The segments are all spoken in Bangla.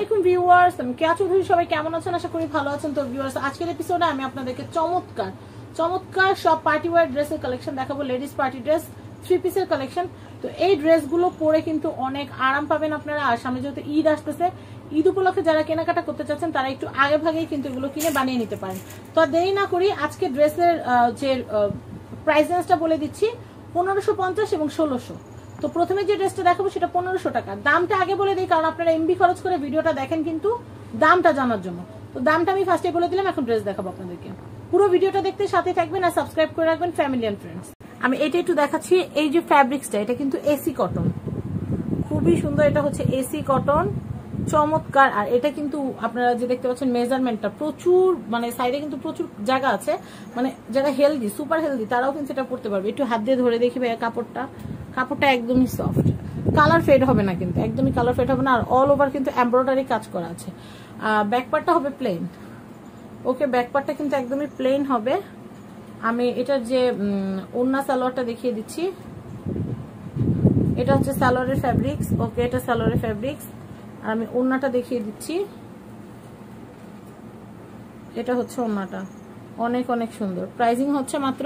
আলাইকুম ভিউয়ার্স, আমি কেয়া চৌধুরী। সবাই কেমন আছেন? আশা করি ভালো আছেন। তো ভিউয়ার্স, আজকের এপিসোডে আমি আপনাদেরকে চমৎকার চমৎকার সব পার্টি ওয়্যার ড্রেসের কালেকশন দেখাবো। লেডিস পার্টি ড্রেস, 3 পিসের কালেকশন। তো এই ড্রেসগুলো পরে কিন্তু অনেক আরাম পাবেন আপনারা। আর সামনে যেহেতু ঈদ আসতেছে, ঈদ উপলক্ষে যারা কেনাকাটা করতে চাচ্ছেন তারা একটু আগে ভাগেই কিন্তু এগুলো কিনে বানিয়ে নিতে পারেন। তো দেরি না করি আজকে ড্রেসের যে প্রাইস রেঞ্জটা বলে দিচ্ছি, 1550 এবং 1600। তো প্রথমে যে ড্রেসটা দেখাবো সেটা 1500 টাকা। দামটা আগে বলে দিই, কারণ আপনারা এমবি খরচ করে ভিডিওটা দেখেন কিন্তু দামটা জানার জন্য। তো দামটা আমি ফার্স্টে বলে দিলাম, এখন ড্রেস দেখাবো আপনাদেরকে। পুরো ভিডিওটা দেখতে সাথে থাকবেন আর সাবস্ক্রাইব করে রাখবেন ফ্যামিলি এন্ড ফ্রেন্ডস। আমি এটা একটু দেখাচ্ছি। এই যে ফ্যাব্রিক্সটা, এটা কিন্তু এসি কটন, খুবই সুন্দর। এটা হচ্ছে এসি কটন, চমৎকার। আর এটা কিন্তু আপনারা যে দেখতে পাচ্ছেন মেজারমেন্টটা প্রচুর, মানে সাইডে কিন্তু প্রচুর জায়গা আছে। মানে যারা হেলদি, সুপার হেলদি, তারাও কিন্তু এটা পড়তে পারবে। একটু হাত দিয়ে ধরে দেখি ভাইয়া কাপড়টা একদমই সফট, কালার ফেড হবে না, কিন্তু একদমই কালার ফেড হবে না। আর অল ওভার কিন্তু এমব্রয়ডারি কাজ করা আছে। ব্যাকপার্টটা হবে প্লেন। ওকে, ব্যাকপার্টটা কিন্তু একদমই প্লেন হবে। আমি এটার যে ওড়না সালোয়ারটা দেখিয়ে দিচ্ছি। এটা হচ্ছে সালোয়ারের ফ্যাব্রিক্স। ওকে, এটা সালোয়ারের ফ্যাব্রিক্স। আর আমি ওড়নাটা দেখিয়ে দিচ্ছি। এটা হচ্ছে ওড়নাটা, অনেক অনেক সুন্দর। প্রাইজিং হচ্ছে মাত্র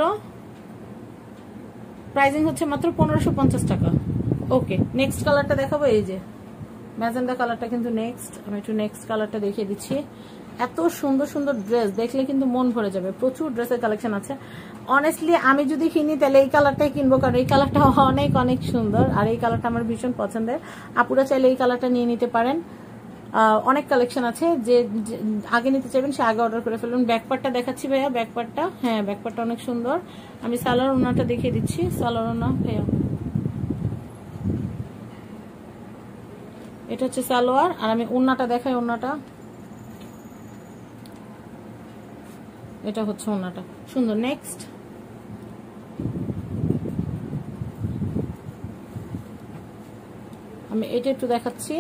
1550 টাকা। ওকে, নেক্সট কালারটা দেখাবো। এই যে ম্যাজেন্ডা কালারটা কিন্তু নেক্সট। আমি একটু নেক্সট কালারটা দেখিয়ে দিচ্ছি। এত সুন্দর সুন্দর ড্রেস, দেখলে কিন্তু মন ভরে যাবে। প্রচুর ড্রেসের কালেকশন আছে। অনেস্টলি আমি যদি কিনি তাহলে এই কালারটাই কিনবো, কারণ এই কালারটা অনেক অনেক সুন্দর। আর এই কালারটা আমার ভীষণ পছন্দের। আপুরা চাইলে এই কালারটা নিয়ে নিতে পারেন। অনেক কালেকশন আছে, যে আগে নিতে চাইবেন সে আগে অর্ডার করে ফেলুন। ব্যাকপার্টটা দেখাচ্ছি ভাইয়া। ব্যাকপার্টটা, হ্যাঁ, ব্যাকপার্টটা অনেক সুন্দর। আমি সালোয়ার ওড়নাটা দেখিয়ে দিচ্ছি। সালোয়ার ওড়না ভাইয়া, এটা হচ্ছে সালোয়ার। আর আমি ওড়নাটা দেখাই। ওড়নাটা, এটা হচ্ছে ওড়নাটা, সুন্দর। নেক্সট আমি এটা একটু দেখাচ্ছি।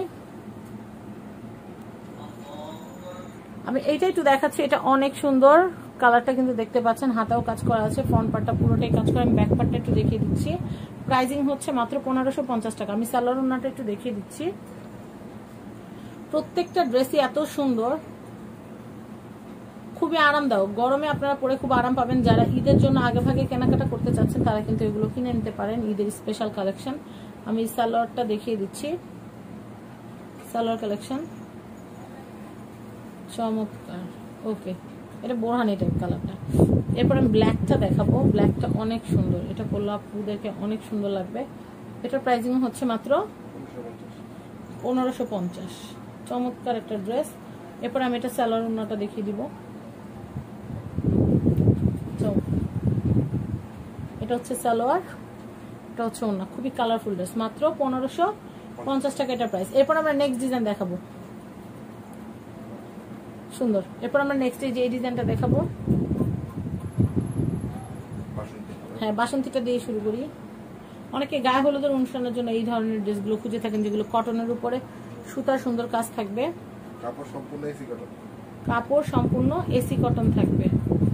এটা অনেক সুন্দর। কালারটা কিন্তু দেখতে পাচ্ছেন, হাতাও কাজ করা আছে, ফ্রন্ট পার্টটা পুরোটাই কাজ করা। আমি ব্যাক পার্টটা একটু দেখিয়ে দিচ্ছি। প্রাইজিং হচ্ছে মাত্র 1550 টাকা। আমি সালোয়ার ওড়নাটা একটু দেখিয়ে দিচ্ছি। প্রত্যেকটা ড্রেসই এত সুন্দর, খুবই আরামদায়ক। গরমে আপনারা পরে খুব আরাম পাবেন। যারা ঈদের জন্য আগে ভাগে কেনাকাটা করতে চাচ্ছেন তারা কিন্তু এগুলো কিনে নিতে পারেন, ঈদের স্পেশাল কালেকশন। আমি সালোয়ারটা দেখিয়ে দিচ্ছি। সালোয়ার কালেকশন চমৎকার। ওকে, এটা বোরহানি টাইপ কালারটা। এরপর আমি ব্ল্যাকটা দেখাবো। ব্ল্যাকটা অনেক সুন্দর, এটা পরলে আপুদেরকে অনেক সুন্দর লাগবে। এটার প্রাইসিং হচ্ছে মাত্র 1550। চমৎকার একটা ড্রেস। এরপর আমি এটা সালোয়ার ওড়নাটা দেখিয়ে দিব। এটা হচ্ছে সালোয়ার, এটা হচ্ছে ওড়না। খুবই কালারফুল ড্রেস, মাত্র 1550 টাকা এটা প্রাইস। এরপর আমরা নেক্সট ডিজাইন দেখাবো। সুন্দর। এরপর আমরা নেক্সট এই ডিজাইনটা দেখাবো। হ্যাঁ, বাসন্তীটা দিয়ে শুরু করি। অনেকে গায়ে হলুদের অনুষ্ঠানের জন্য এই ধরনের ড্রেসগুলো খুঁজে থাকেন, যেগুলো কটনের উপরে সুতার সুন্দর কাজ থাকবে। কাপড় সম্পূর্ণ এসি কটন থাকবে।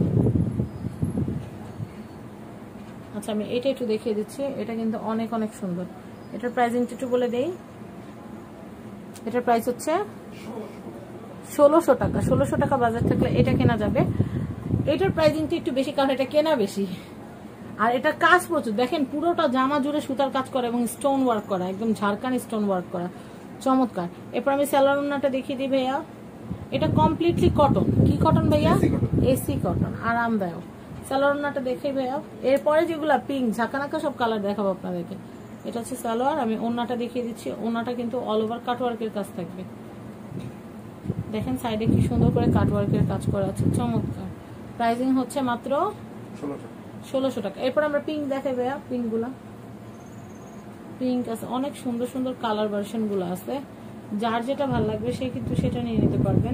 আচ্ছা, আমি এটা একটু দেখিয়ে দিচ্ছি। এটা কিন্তু অনেক অনেক সুন্দর। এটার প্রাইসিংটা একটু বলে দেই। এটার প্রাইস হচ্ছে 1600 টাকা। 1600 টাকা বাজার থাকলে এটা কেনা যাবে। এটার প্রাইসিংটা একটু বেশি, কারণ এটা কেনা বেশি। আর এটা কাজ প্রচুর, দেখেন পুরোটা জামা জুড়ে সুতার কাজ করা এবং স্টোন ওয়ার্ক করা, একদম ঝাড়খান স্টোন ওয়ার্ক করা, চমৎকার। এরপর আমি সালোয়ার ওড়নাটা দেখিয়ে দিই ভাইয়া। এটা কমপ্লিটলি কটন। কি কটন ভাইয়া? এসি কটন, আরামদায়ক। সালোয়ার ওড়নাটা দেখে ভাইয়া। এরপরে যেগুলা পিঙ্ক ঝাঁকানাকা সব কালার দেখাবো আপনাদেরকে। এটা হচ্ছে সালোয়ার। আমি ওড়নাটা দেখিয়ে দিচ্ছি। ওড়নাটা কিন্তু অল ওভার কাটওয়ার্কের কাজ থাকবে। দেখেন সাইডে কি সুন্দর করে কাটওয়ার্কের কাজ করা আছে, চমৎকার। প্রাইসিং হচ্ছে মাত্র 1600 টাকা। এরপর আমরা পিঙ্ক দেখাই ভাইয়া। পিঙ্ক আছে, অনেক সুন্দর সুন্দর কালার ভার্সন গুলো আছে। যার যেটা ভালো লাগবে সে কিন্তু সেটা নিয়ে নিতে পারবেন।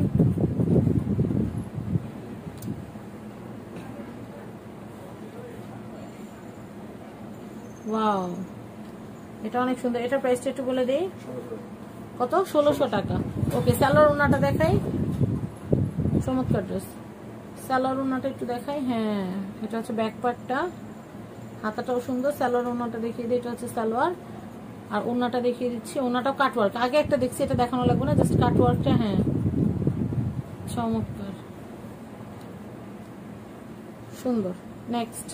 ওয়াও, এটা অনেক সুন্দর। এটার প্রাইসটা একটু বলে দেই। কত? 1600 টাকা। ওকে, সালোয়ার ওড়নাটা দেখাই। চমৎকার ড্রেস। সালোয়ার ওড়নাটা একটু দেখাই। হ্যাঁ, এটা হচ্ছে ব্যাক পার্টটা, হাতাটাও সুন্দর। সালোয়ার ওড়নাটা দেখিয়ে দিই। এটা হচ্ছে সালোয়ার। আর ওনাটা দেখিয়ে দিচ্ছি, ওনাটাও কাটওয়ার্ক, আগে একটা দেখছি এটা দেখানো লাগবে না, জাস্ট কাটওয়ার্কটা। হ্যাঁ চমৎকার, সুন্দর। নেক্সট,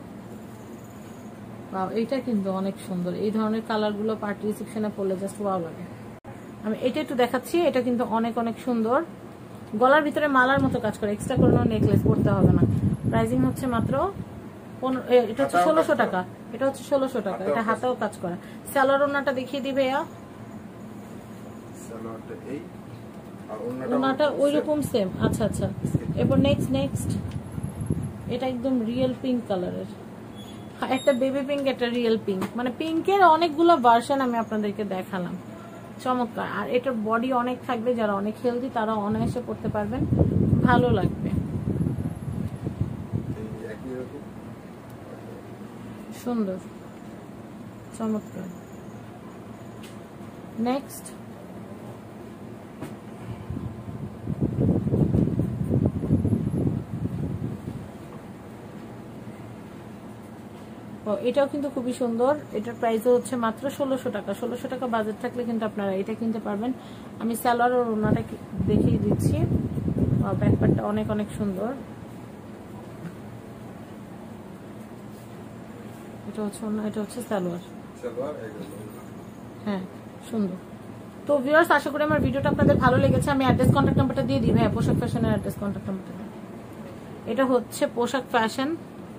ওয়াও এইটা কিন্তু অনেক সুন্দর, এই ধরনের কালার গুলো পার্টি রিসেপশনে পরলে জাস্ট ওয়াও লাগে। আমি এটা একটু দেখাচ্ছি, এটা কিন্তু অনেক অনেক সুন্দর, গলার ভিতরে মালার মতো কাজ করে, এক্সট্রা কোনো নেকলেস পরতে হবে না। প্রাইসিং হচ্ছে মাত্র এটা হচ্ছে 1600 টাকা, এটা হচ্ছে 1600 টাকা, এটা হাতেও কাজ করা। সালোয়ার ওনাটা দেখিয়ে দিবে ভাইয়া, সালোয়ারটা এই আর ওনাটা ওইরকম সেম। আচ্ছা আচ্ছা, এরপর নেক্সট এটা একদম রিয়েল পিঙ্ক কালারের, একটা বেবি পিঙ্ক, একটা রিয়েল পিঙ্ক, মানে পিঙ্কের অনেকগুলো ভার্সন আমি আপনাদেরকে দেখালাম। চমৎকার। আর এটার বডি অনেক থাকবে, যারা অনেক হেলদি তারা অনায়াসে পড়তে পারবেন, ভালো লাগবে, সুন্দর, চমৎকার। নেক্সট, এটাও কিন্তু খুবই সুন্দর, এটার প্রাইসও হচ্ছে মাত্র 1600 টাকা। 1600 টাকা বাজেট থাকলে কিন্তু আপনারা এটা কিনতে পারবেন। আমি সালোয়ার আর ওনাটা দেখিয়ে দিচ্ছি, ব্যাকপার্টটা অনেক অনেক সুন্দর। এটা হচ্ছে ওনা, এটা হচ্ছে সালোয়ার। হ্যাঁ সুন্দর। তো ভিউয়ার্স, আশা করি আমার ভিডিওটা আপনাদের ভালো লেগেছে। আমি অ্যাড্রেস কন্ট্যাক্ট নাম্বারটা দিয়ে দিই। হ্যাঁ, পোশাক ফ্যাশনের অ্যাড্রেস কন্ট্যাক্ট নাম্বারটা, এটা হচ্ছে পোশাক ফ্যাশন।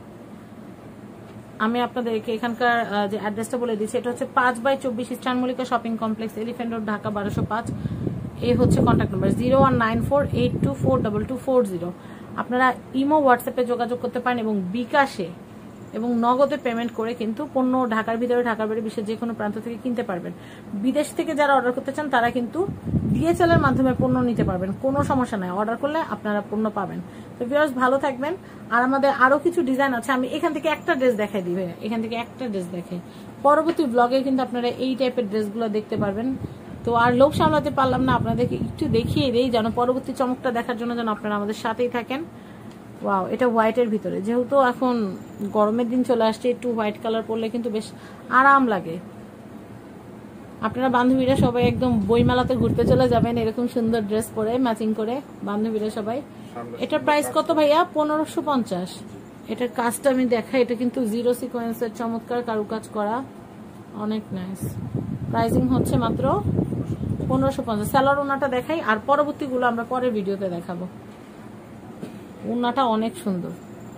আমি আপনাদেরকে এখানকার যে অ্যাড্রেসটা বলে দিচ্ছি, এটা হচ্ছে 5/24 eastern Mallika shopping complex, elephant road, Dhaka 1205। এই হচ্ছে কন্ট্যাক্ট নাম্বার 0194824240। আপনারা ইমো, হোয়াটসঅ্যাপে যোগাযোগ করতে পারেন এবং বিকাশে এবং নগদে পেমেন্ট করে কিন্তু পণ্য ঢাকার ভিতরে, ঢাকার বাইরে, বিশ্বের যে কোনো প্রান্ত থেকে কিনতে পারবেন। বিদেশ থেকে যারা অর্ডার করতে চান তারা কিন্তু DHL এর মাধ্যমে পণ্য নিতে পারবেন, কোনো সমস্যা নাই, অর্ডার করলে আপনারা পণ্য পাবেন। তো ভিউয়ার্স ভালো থাকবেন। আর আমাদের আরো কিছু ডিজাইন আছে, আমি এখান থেকে একটা ড্রেস দেখাই দিবে, এখান থেকে একটা ড্রেস দেখাই, পরবর্তী ব্লগে কিন্তু আপনারা এই টাইপের ড্রেসগুলো দেখতে পারবেন। তো আর লোভ সামলাতে পারলাম না, আপনাদেরকে একটু দেখিয়ে দেই যেন পরবর্তী চমকটা দেখার জন্য যেন আপনারা আমাদের সাথেই থাকেন। ওয়াও, এটা হোয়াইটের ভিতরে, যেহেতু এখন গরমের দিন চলে আসছে, একটু হোয়াইট কালার পরলে কিন্তু বেশ আরাম লাগে। আপনারা বান্ধবীরা সবাই একদম বইমেলাতে ঘুরতে চলে যাবেন এরকম সুন্দর ড্রেস পরে, ম্যাচিং করে, বান্ধবীরা সবাই। এটার প্রাইস কত ভাইয়া? 1550। এটার কাজটা আমি দেখাই, এটা কিন্তু জিরো সিকোয়েন্সের চমৎকার কারুকাজ করা, অনেক নাইস। প্রাইসিং হচ্ছে মাত্র 1550। সালোয়ার ওনাটা দেখাই, আর পরবর্তীগুলো আমরা পরের ভিডিওতে দেখাবো। ওড়নাটা অনেক সুন্দর,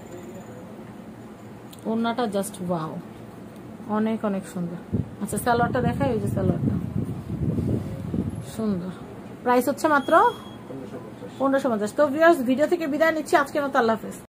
ওড়নাটা জাস্ট ওয়াও, অনেক অনেক সুন্দর। আচ্ছা সালোয়ারটা দেখাই, ওই যে সালোয়ারটা সুন্দর। প্রাইস হচ্ছে মাত্র 1550। তো ভিউয়ার্স, ভিডিও থেকে বিদায় নিচ্ছি আজকের মতো, আল্লাহ হাফেজ।